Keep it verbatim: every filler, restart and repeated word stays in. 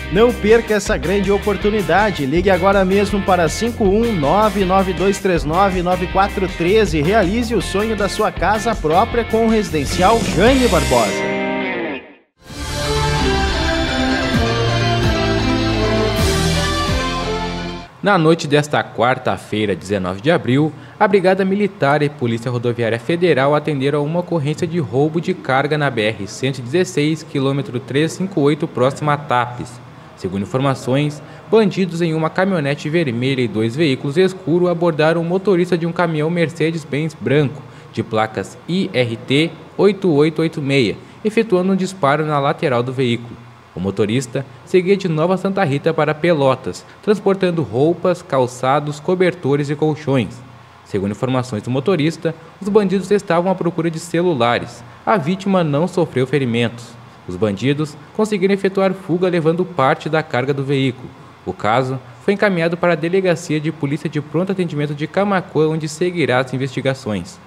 Não perca essa grande oportunidade. Ligue agora mesmo para cinco um nove, nove dois três nove, nove quatro um três e realize o sonho da sua casa própria com o Residencial Jaime Barbosa. Na noite desta quarta-feira, dezenove de abril, a Brigada Militar e Polícia Rodoviária Federal atenderam a uma ocorrência de roubo de carga na B R cento e dezesseis, quilômetro trezentos e cinquenta e oito, próximo a Tapes. Segundo informações, bandidos em uma caminhonete vermelha e dois veículos escuros abordaram o motorista de um caminhão Mercedes-Benz branco, de placas I R T oito oito oito seis, efetuando um disparo na lateral do veículo. O motorista seguia de Nova Santa Rita para Pelotas, transportando roupas, calçados, cobertores e colchões. Segundo informações do motorista, os bandidos estavam à procura de celulares. A vítima não sofreu ferimentos. Os bandidos conseguiram efetuar fuga levando parte da carga do veículo. O caso foi encaminhado para a Delegacia de Polícia de Pronto Atendimento de Camaquã, onde seguirá as investigações.